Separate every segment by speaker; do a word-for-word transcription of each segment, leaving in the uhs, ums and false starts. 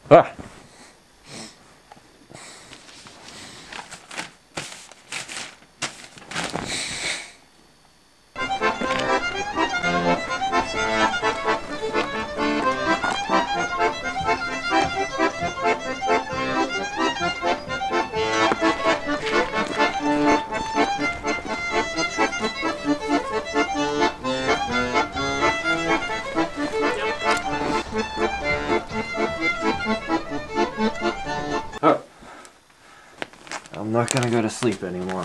Speaker 1: Ah. Oh. I'm not gonna go to sleep anymore.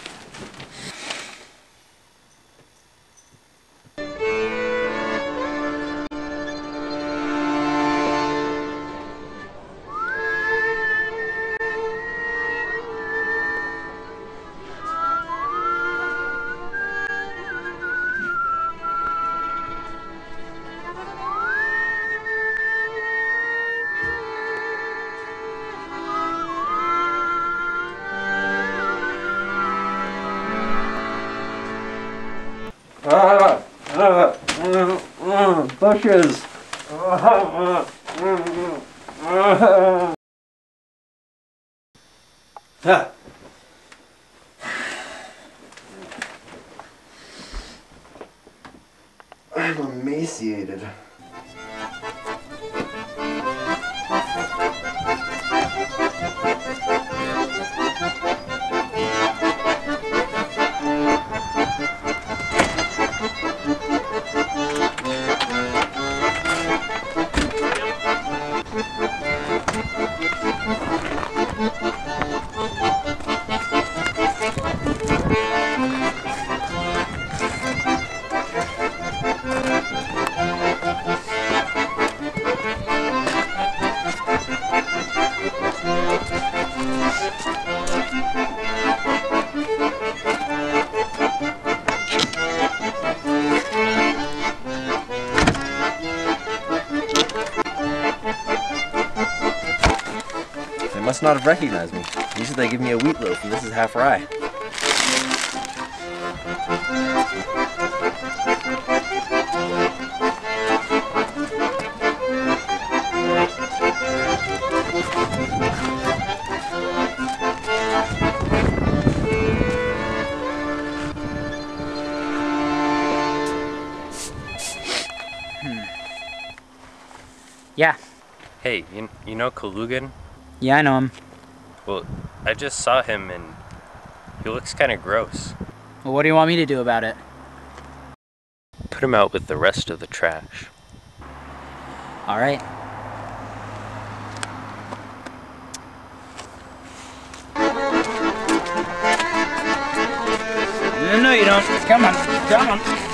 Speaker 1: Ah, ah, ah, ah, bushes. Ah, ah, ah, ah. Ah. I'm emaciated. They must not have recognized me. Usually they give me a wheat loaf and this is half rye.
Speaker 2: Hmm. Yeah.
Speaker 3: Hey, you, you know Kalugin?
Speaker 2: Yeah, I know him.
Speaker 3: Well, I just saw him and he looks kind of gross.
Speaker 2: Well, what do you want me to do about it?
Speaker 3: Put him out with the rest of the trash.
Speaker 2: All right. No, you don't. Come on. Come on.